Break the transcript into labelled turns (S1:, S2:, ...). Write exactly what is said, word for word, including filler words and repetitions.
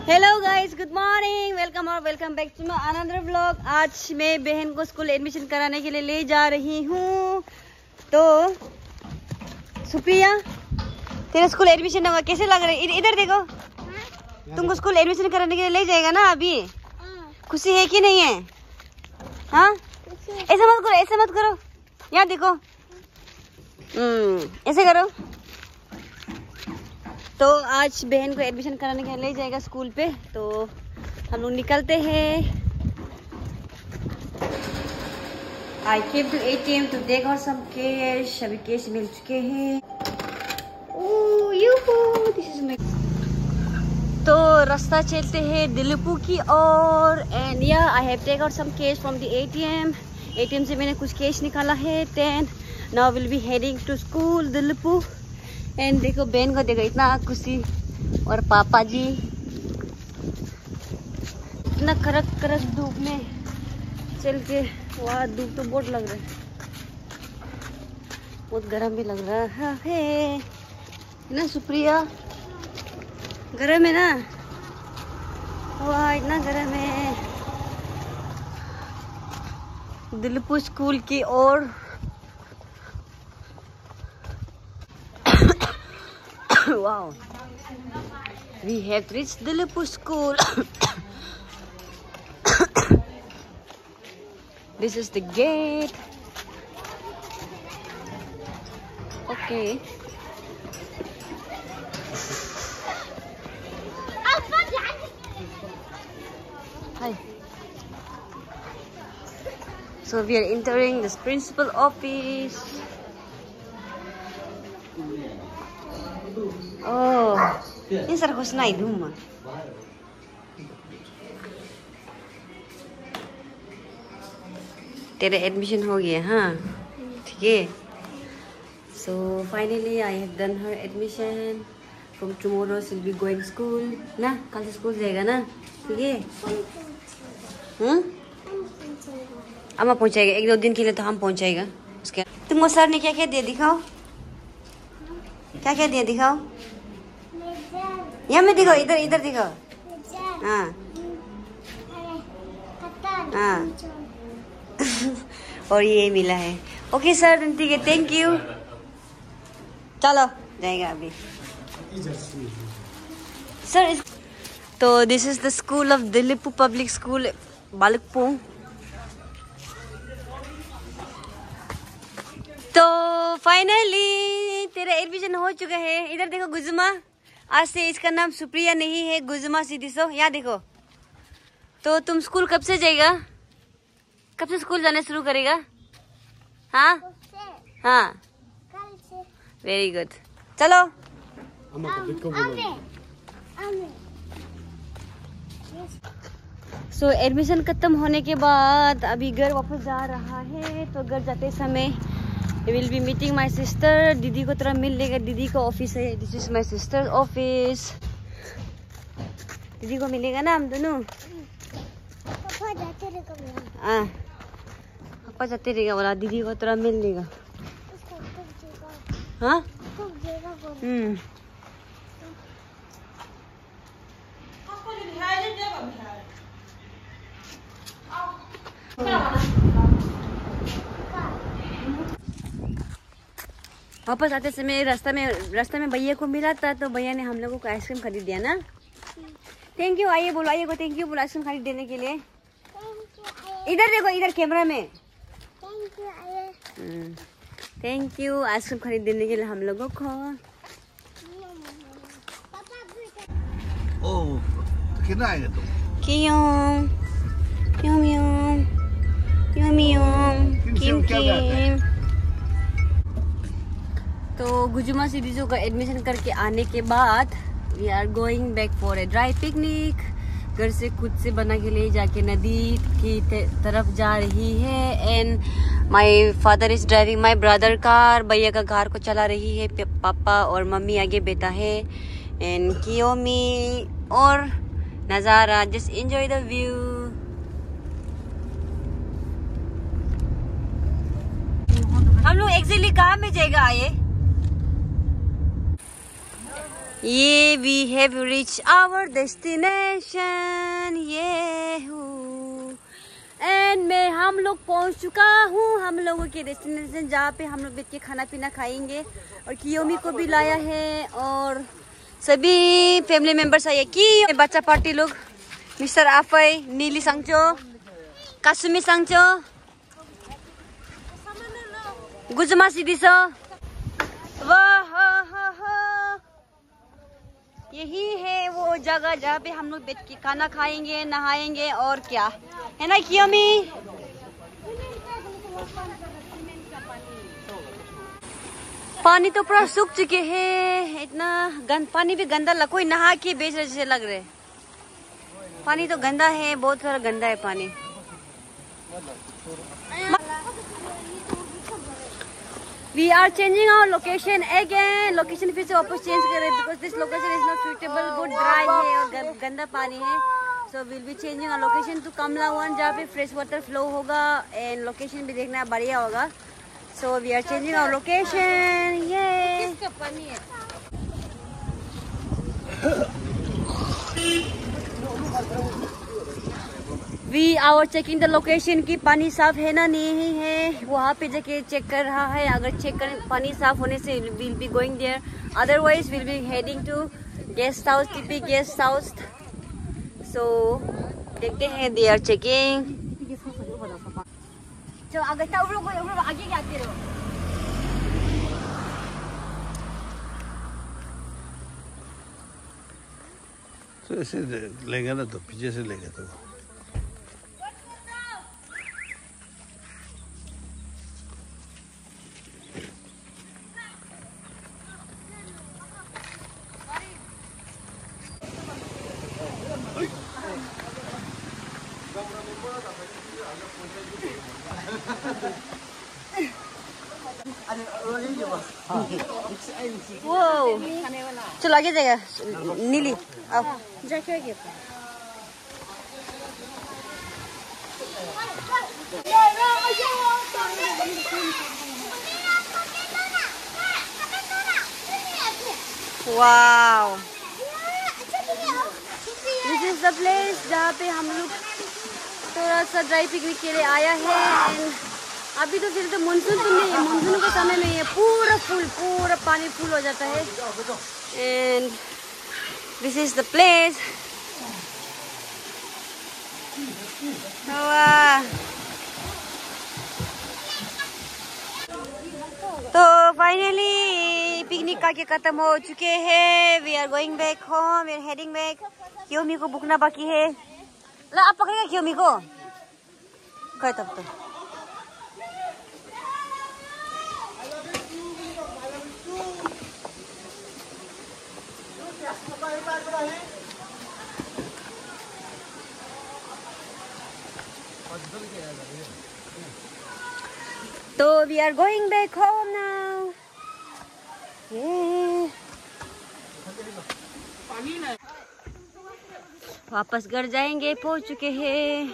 S1: Hello guys, good morning, welcome और welcome back to my another vlog. आज मैं बहन को स्कूल एडमिशन कराने के लिए ले जा रही हूँ। तो सुप्रिया, तेरा स्कूल एडमिशन होगा, कैसे लग रहा है? इधर देखो, तुमको स्कूल एडमिशन कराने के लिए ले जाएगा ना अभी। खुशी है कि नहीं है? हाँ, ऐसा मत करो, ऐसा मत करो, यहाँ देखो, हम्म ऐसे करो। तो आज बहन को एडमिशन कराने के लिए ले जाएगा स्कूल पे, तो हम लोग निकलते हैं। I came to ATM to take out some cash. अभी कैश मिल चुके हैं। Oh yoohoo, this is my. तो रास्ता चलते हैं दिलीपू की ओर। And yeah I have take out some cash from the ATM. ATM से मैंने कुछ कैश निकाला है। Then now will be heading to school दिलीपू। एंड देखो बहन को देखो, इतना खुशी, और पापा जी इतना कड़क कड़क धूप में चल के। वाह, धूप तो बहुत लग रहा है, बहुत गर्म भी लग रहा है ना सुप्रिया? गर्म है ना? वाह, इतना गर्म है। दिलीपू स्कूल की ओर। Wow, we have reached Dileepu school. This is the gate. Okay. Hi. So we are entering this principal office. Oh, ini sarkos na iduma. तेरा एडमिशन हो गया? हाँ, ठीक है। So finally I have done her admission. From tomorrow she'll be going school. ना, कल से school जाएगा ना? ठीक है? हम्म? अम्मा पहुँचाएगा एक दो दिन के लिए, तो हम पहुँचाएगा उसके। तुमको सर ने क्या क्या दिया, दिखाओ। क्या क्या दिया, दिखाओ। यहाँ में दिखाओ, इधर इधर दिखाओ। हाँ हाँ और ये मिला है। ओके सर, ठीक है, थैंक यू। चलो जाएगा अभी सर। तो this is the school of दिलीपू पब्लिक स्कूल बालकपुर। तो फाइनली तेरा एडमिशन हो चुका है। इधर देखो गुजुमा, आज से इसका नाम सुप्रिया नहीं है, गुजुमा सिद्धिसो। यहाँ देखो। तो तुम स्कूल कब से जाएगा? कब से स्कूल जाने शुरू करेगा? हाँ हाँ, वेरी गुड। चलो। सो so, एडमिशन खत्म होने के बाद अभी घर वापस जा रहा है। तो घर जाते समय will be meeting my sister. दीदी को तरह मिल लेगा, दीदी का ऑफिस है। This is my sister office. दीदी को मिलेगा ना हम दोनों। हाँ, पापा जाते रहेगा बोला, दीदी को तरह मिल लेगा। हाँ हम्म वापस आते समय रास्ता में रास्ता में भैया को मिला था, तो भैया ने हम लोगों को आइसक्रीम खरीद दिया ना। Thank you. आइए बोलो, आइए को थैंक यू बोलो आइसक्रीम खरीद देने के लिए। इधर देखो, इधर कैमरा में। थैंक यू आइसक्रीम खरीद देने के लिए हम लोगों को।
S2: ओह, तो कितना आएगा तुम?
S1: क्यों क्यों क्यों क्यों क्यों क्यों तो गुजुमा सिद्धीसो का एडमिशन करके आने के बाद we are going back for a dry picnic. घर से खुद से बना के ले जाके नदी की तरफ जा रही है। And my father is driving my brother car. भैया का कार को चला रही है पापा, और मम्मी आगे बैठा है। एंड कियोमी और नज़ारा, जस्ट एंजॉय द व्यू। हम लोग एक्चुअली कहाँ में जाएगा? आए ये we have reach our destination, ये हूँ एंड मैं हम लोग पहुँच चुका हूँ हम लोगों के डेस्टिनेशन, जहाँ पे हम लोग बैठ के खाना पीना खाएंगे। और कियोमी को भी लाया है और सभी फैमिली मेंबर्स आए कि बच्चा पार्टी लोग, मिस्टर आफाई, नीली सांगचो, कासुमी सांगचो, गुजमा सिदिसो, वाह यही है वो जगह जहाँ पे हम लोग बैठ के खाना खाएंगे, नहाएंगे और क्या है ना कियोमी। पानी तो पूरा सूख चुके हैं, इतना गंद पानी भी गंदा लग, कोई नहा के बेच रहे जैसे लग रहे। पानी तो गंदा है, बहुत सारा गंदा है पानी। We are changing our location again. Location फिर से वापस चेंज कर रहे हैं because this location is not suitable, बहुत dry है और गंदा पानी है। So we'll be changing our location to Kamla One, जहाँ पे fresh water flow होगा and location भी देखना बढ़िया होगा। So we are changing our location. Yay! किसका पानी है? We are checking the location की पानी साफ है ना नहीं है, वहाँ पे जाके चेक कर रहा है। अगर चेक कर पानी साफ होने से we'll be going there, otherwise we'll be heading to guest house, TP guest house. So देखते हैं, they are checking. जो अगर ताऊ लोग आगे क्या आते रहो।
S2: तो ऐसे लेंगे ना तो पीछे से लेंगे तो
S1: वो चलो आगे जाएगा नीली आओ जाके wow, this is the place जहाँ पे हम लोग थोड़ा सा ड्राई पिकनिक के लिए आया है। एंड अभी तो फिर तो मानसून तो नहीं है, मानसून के समय में ये पूरा फुल पूरा पानी फुल हो जाता है। And this is the place. तो फाइनली पिकनिक का के खत्म हो चुके हैं। We are going back home, we are heading back. कियोमी को बुकना बाकी है। ला आप पकड़ेगा कियोमी को कहे तब तो तो we are going back home now. वापस घर जाएंगे, पहुंच चुके हैं।